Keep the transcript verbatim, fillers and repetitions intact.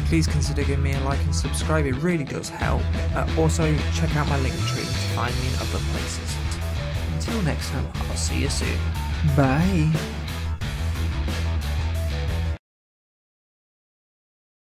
please consider giving me a like and subscribe, it really does help. Uh, also, check out my Linktree to find me in other places. Until next time, I'll see you soon. Bye!